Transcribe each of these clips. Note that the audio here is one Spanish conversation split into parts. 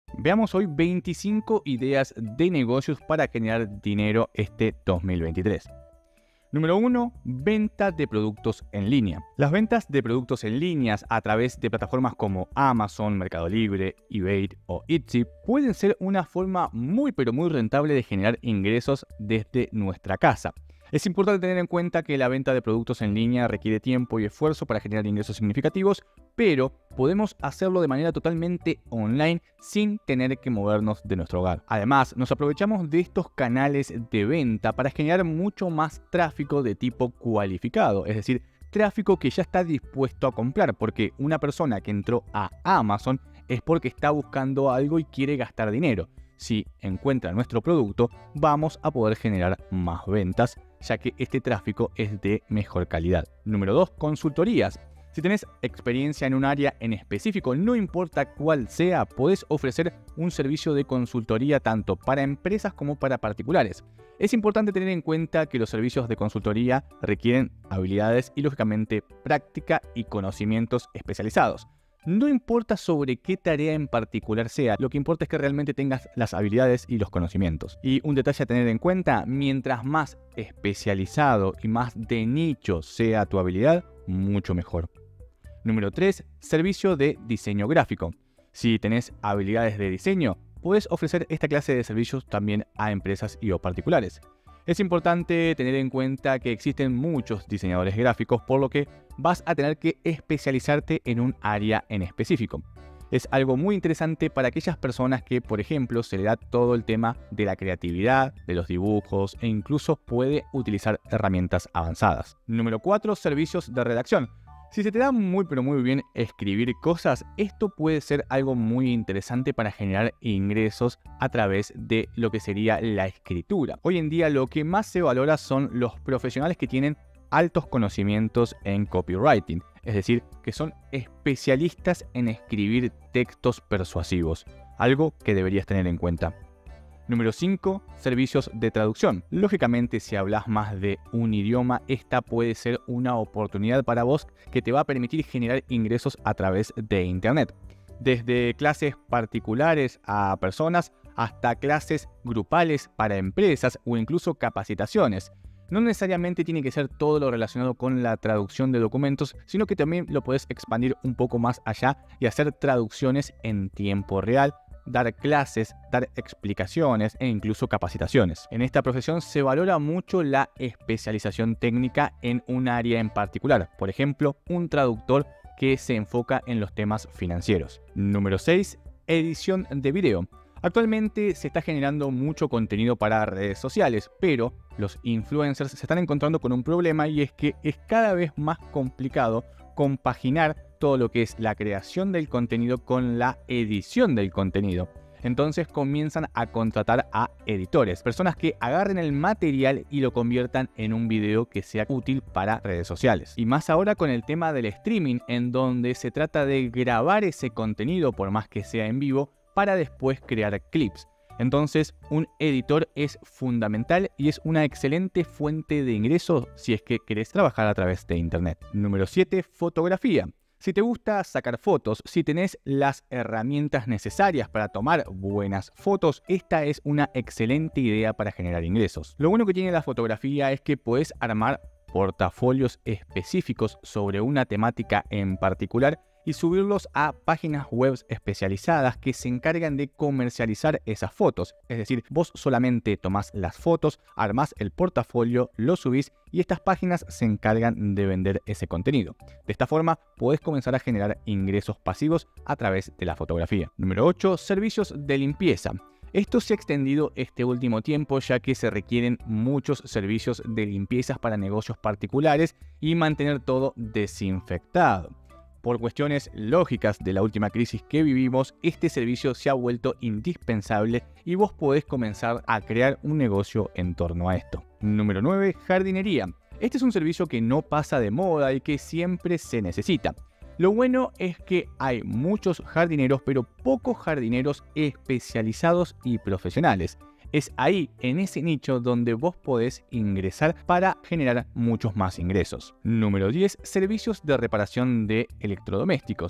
Veamos hoy 25 ideas de negocios para generar dinero este 2023. Número 1. Venta de productos en línea. Las ventas de productos en línea a través de plataformas como Amazon, Mercado Libre, eBay o Etsy pueden ser una forma muy rentable de generar ingresos desde nuestra casa. Es importante tener en cuenta que la venta de productos en línea requiere tiempo y esfuerzo para generar ingresos significativos, pero podemos hacerlo de manera totalmente online sin tener que movernos de nuestro hogar. Además, nos aprovechamos de estos canales de venta para generar mucho más tráfico de tipo cualificado, es decir, tráfico que ya está dispuesto a comprar, porque una persona que entró a Amazon es porque está buscando algo y quiere gastar dinero. Si encuentra nuestro producto, vamos a poder generar más ventas, ya que este tráfico es de mejor calidad. Número 2. Consultorías. Si tenés experiencia en un área en específico, no importa cuál sea, podés ofrecer un servicio de consultoría tanto para empresas como para particulares. Es importante tener en cuenta que los servicios de consultoría requieren habilidades y, lógicamente, práctica y conocimientos especializados. No importa sobre qué tarea en particular sea, lo que importa es que realmente tengas las habilidades y los conocimientos. Y un detalle a tener en cuenta, mientras más especializado y más de nicho sea tu habilidad, mucho mejor. Número 3. Servicio de diseño gráfico. Si tenés habilidades de diseño, puedes ofrecer esta clase de servicios también a empresas y o particulares. Es importante tener en cuenta que existen muchos diseñadores gráficos, por lo que vas a tener que especializarte en un área en específico. Es algo muy interesante para aquellas personas que, por ejemplo, se le da todo el tema de la creatividad, de los dibujos e incluso puede utilizar herramientas avanzadas. Número 4. Servicios de redacción. Si se te da muy bien escribir cosas, esto puede ser algo muy interesante para generar ingresos a través de lo que sería la escritura. Hoy en día lo que más se valora son los profesionales que tienen altos conocimientos en copywriting, es decir, que son especialistas en escribir textos persuasivos, algo que deberías tener en cuenta. Número 5. Servicios de traducción. Lógicamente, si hablas más de un idioma, esta puede ser una oportunidad para vos que te va a permitir generar ingresos a través de Internet. Desde clases particulares a personas hasta clases grupales para empresas o incluso capacitaciones. No necesariamente tiene que ser todo lo relacionado con la traducción de documentos, sino que también lo puedes expandir un poco más allá y hacer traducciones en tiempo real, dar clases, dar explicaciones e incluso capacitaciones. En esta profesión se valora mucho la especialización técnica en un área en particular. Por ejemplo, un traductor que se enfoca en los temas financieros. Número 6. Edición de video. Actualmente se está generando mucho contenido para redes sociales, pero los influencers se están encontrando con un problema y es que es cada vez más complicado compaginar todo lo que es la creación del contenido con la edición del contenido. Entonces comienzan a contratar a editores, personas que agarren el material y lo conviertan en un video que sea útil para redes sociales. Y más ahora con el tema del streaming, en donde se trata de grabar ese contenido, por más que sea en vivo, para después crear clips. Entonces, un editor es fundamental y es una excelente fuente de ingresos si es que querés trabajar a través de Internet. Número 7. Fotografía. Si te gusta sacar fotos, si tenés las herramientas necesarias para tomar buenas fotos, esta es una excelente idea para generar ingresos. Lo bueno que tiene la fotografía es que puedes armar portafolios específicos sobre una temática en particular y subirlos a páginas web especializadas que se encargan de comercializar esas fotos. Es decir, vos solamente tomás las fotos, armás el portafolio, lo subís y estas páginas se encargan de vender ese contenido. De esta forma, podés comenzar a generar ingresos pasivos a través de la fotografía. Número 8. Servicios de limpieza. Esto se ha extendido este último tiempo ya que se requieren muchos servicios de limpieza para negocios particulares y mantener todo desinfectado. Por cuestiones lógicas de la última crisis que vivimos, este servicio se ha vuelto indispensable y vos podés comenzar a crear un negocio en torno a esto. Número 9. Jardinería. Este es un servicio que no pasa de moda y que siempre se necesita. Lo bueno es que hay muchos jardineros, pero pocos jardineros especializados y profesionales. Es ahí, en ese nicho, donde vos podés ingresar para generar muchos más ingresos. Número 10. Servicios de reparación de electrodomésticos.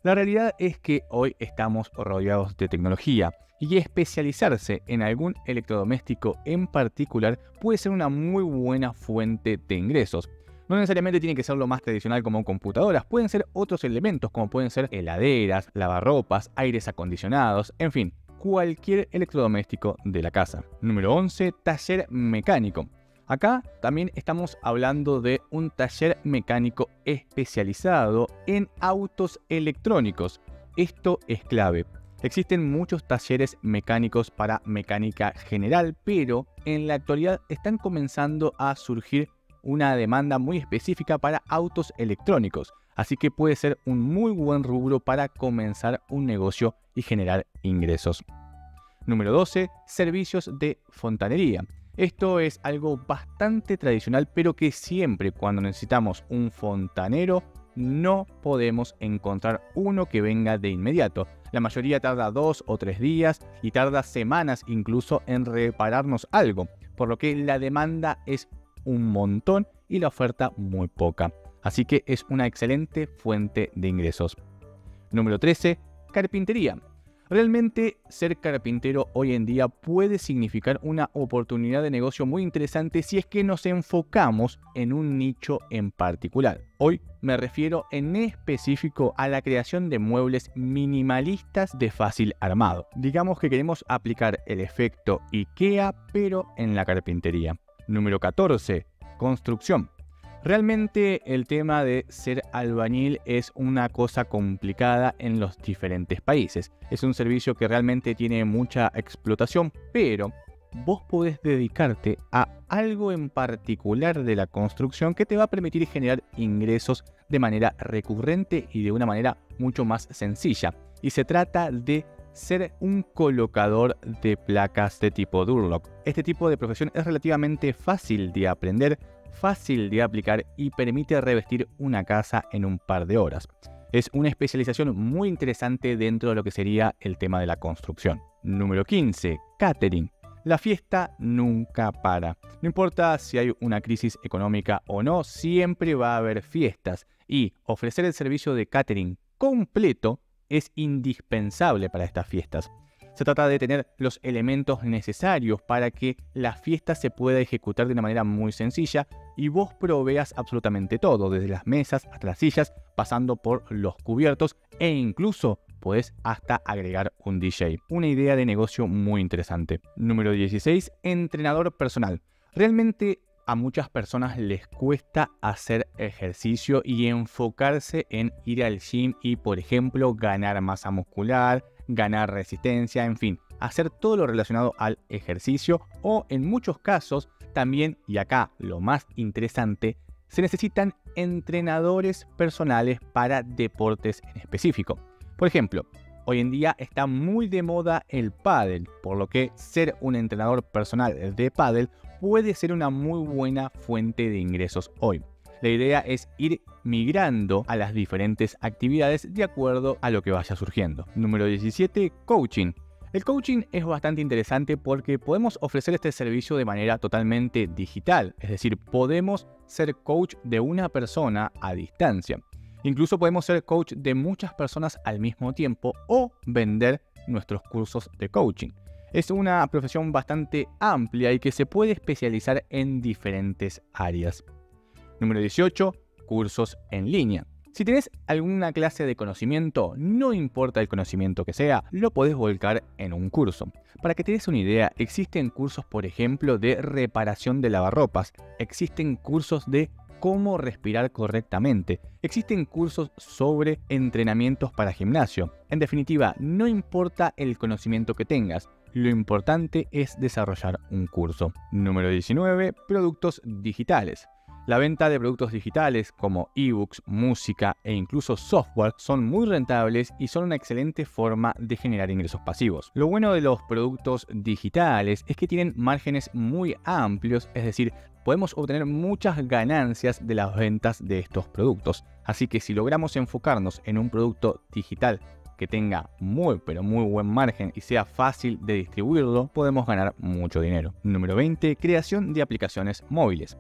La realidad es que hoy estamos rodeados de tecnología y especializarse en algún electrodoméstico en particular puede ser una muy buena fuente de ingresos. No necesariamente tiene que ser lo más tradicional como computadoras, pueden ser otros elementos como pueden ser heladeras, lavarropas, aires acondicionados, en fin, cualquier electrodoméstico de la casa. Número 11. Taller mecánico. Acá también estamos hablando de un taller mecánico especializado en autos electrónicos. Esto es clave. Existen muchos talleres mecánicos para mecánica general, pero en la actualidad están comenzando a surgir una demanda muy específica para autos electrónicos. Así que puede ser un muy buen rubro para comenzar un negocio y generar ingresos. Número 12. Servicios de fontanería. Esto es algo bastante tradicional, pero que siempre cuando necesitamos un fontanero no podemos encontrar uno que venga de inmediato. La mayoría tarda 2 o 3 días y tarda semanas incluso en repararnos algo, por lo que la demanda es un montón y la oferta muy poca. Así que es una excelente fuente de ingresos. Número 13. Carpintería. Realmente ser carpintero hoy en día puede significar una oportunidad de negocio muy interesante si es que nos enfocamos en un nicho en particular. Hoy me refiero en específico a la creación de muebles minimalistas de fácil armado. Digamos que queremos aplicar el efecto IKEA pero en la carpintería. Número 14. Construcción. Realmente el tema de ser albañil es una cosa complicada en los diferentes países. Es un servicio que realmente tiene mucha explotación, pero vos podés dedicarte a algo en particular de la construcción que te va a permitir generar ingresos de manera recurrente y de una manera mucho más sencilla. Y se trata de ser un colocador de placas de tipo Durlock. Este tipo de profesión es relativamente fácil de aprender, fácil de aplicar y permite revestir una casa en un par de horas. Es una especialización muy interesante dentro de lo que sería el tema de la construcción. Número 15. Catering. La fiesta nunca para. No importa si hay una crisis económica o no, siempre va a haber fiestas y ofrecer el servicio de catering completo es indispensable para estas fiestas. Se trata de tener los elementos necesarios para que la fiesta se pueda ejecutar de una manera muy sencilla y vos proveas absolutamente todo, desde las mesas hasta las sillas, pasando por los cubiertos e incluso podés hasta agregar un DJ. Una idea de negocio muy interesante. Número 16. Entrenador personal. Realmente a muchas personas les cuesta hacer ejercicio y enfocarse en ir al gym y, por ejemplo, ganar masa muscular, ganar resistencia, en fin, hacer todo lo relacionado al ejercicio o en muchos casos también, y acá lo más interesante, se necesitan entrenadores personales para deportes en específico. Por ejemplo, hoy en día está muy de moda el pádel, por lo que ser un entrenador personal de pádel puede ser una muy buena fuente de ingresos hoy. La idea es ir migrando a las diferentes actividades de acuerdo a lo que vaya surgiendo. Número 17. Coaching. El coaching es bastante interesante porque podemos ofrecer este servicio de manera totalmente digital, es decir, podemos ser coach de una persona a distancia. Incluso podemos ser coach de muchas personas al mismo tiempo o vender nuestros cursos de coaching. Es una profesión bastante amplia y que se puede especializar en diferentes áreas. Número 18. Cursos en línea. Si tenés alguna clase de conocimiento, no importa el conocimiento que sea, lo podés volcar en un curso. Para que te des una idea, existen cursos, por ejemplo, de reparación de lavarropas, existen cursos de cómo respirar correctamente, existen cursos sobre entrenamientos para gimnasio. En definitiva, no importa el conocimiento que tengas, lo importante es desarrollar un curso. Número 19. Productos digitales. La venta de productos digitales como ebooks, música e incluso software son muy rentables y son una excelente forma de generar ingresos pasivos. Lo bueno de los productos digitales es que tienen márgenes muy amplios, es decir, podemos obtener muchas ganancias de las ventas de estos productos. Así que si logramos enfocarnos en un producto digital que tenga muy buen margen y sea fácil de distribuirlo, podemos ganar mucho dinero. Número 20. Creación de aplicaciones móviles.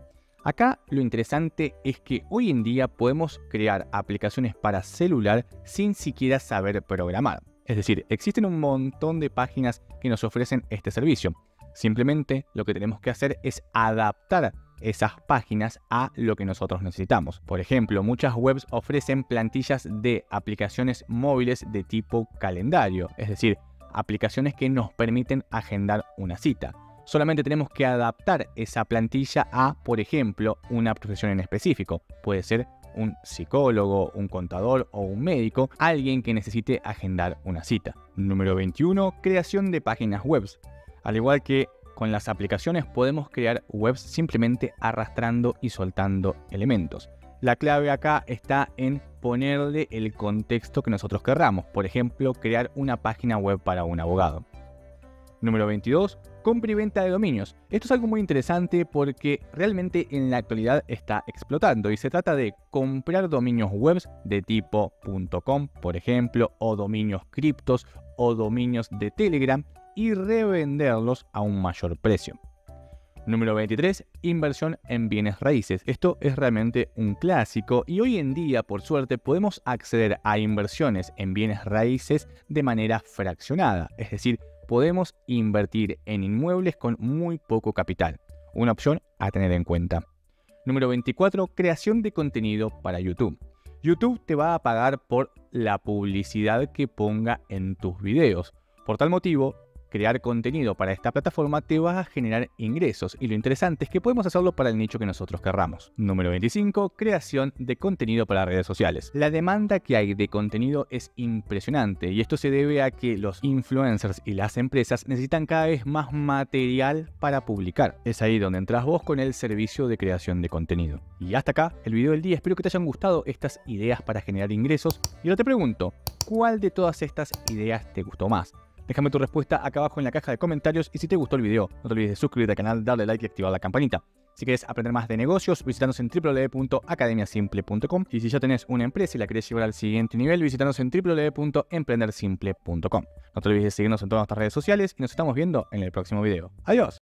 Acá lo interesante es que hoy en día podemos crear aplicaciones para celular sin siquiera saber programar. Es decir, existen un montón de páginas que nos ofrecen este servicio. Simplemente lo que tenemos que hacer es adaptar esas páginas a lo que nosotros necesitamos. Por ejemplo, muchas webs ofrecen plantillas de aplicaciones móviles de tipo calendario, es decir, aplicaciones que nos permiten agendar una cita. Solamente tenemos que adaptar esa plantilla a, por ejemplo, una profesión en específico. Puede ser un psicólogo, un contador o un médico, alguien que necesite agendar una cita. Número 21. Creación de páginas web. Al igual que con las aplicaciones, podemos crear webs simplemente arrastrando y soltando elementos. La clave acá está en ponerle el contexto que nosotros querramos. Por ejemplo, crear una página web para un abogado. Número 22. Compra y venta de dominios. Esto es algo muy interesante porque realmente en la actualidad está explotando y se trata de comprar dominios web de tipo .com, por ejemplo, o dominios criptos o dominios de Telegram y revenderlos a un mayor precio. Número 23. Inversión en bienes raíces. Esto es realmente un clásico y hoy en día, por suerte, podemos acceder a inversiones en bienes raíces de manera fraccionada, es decir, podemos invertir en inmuebles con muy poco capital. Una opción a tener en cuenta. Número 24. Creación de contenido para YouTube. YouTube te va a pagar por la publicidad que ponga en tus videos. Por tal motivo, crear contenido para esta plataforma te va a generar ingresos y lo interesante es que podemos hacerlo para el nicho que nosotros querramos. Número 25. Creación de contenido para redes sociales. La demanda que hay de contenido es impresionante y esto se debe a que los influencers y las empresas necesitan cada vez más material para publicar. Es ahí donde entras vos con el servicio de creación de contenido. Y hasta acá el video del día. Espero que te hayan gustado estas ideas para generar ingresos. Y ahora te pregunto, ¿cuál de todas estas ideas te gustó más? Déjame tu respuesta acá abajo en la caja de comentarios y si te gustó el video, no te olvides de suscribirte al canal, darle like y activar la campanita. Si quieres aprender más de negocios, visítanos en www.academiasimple.com y si ya tenés una empresa y la querés llevar al siguiente nivel, visítanos en www.emprendersimple.com. No te olvides de seguirnos en todas nuestras redes sociales y nos estamos viendo en el próximo video. ¡Adiós!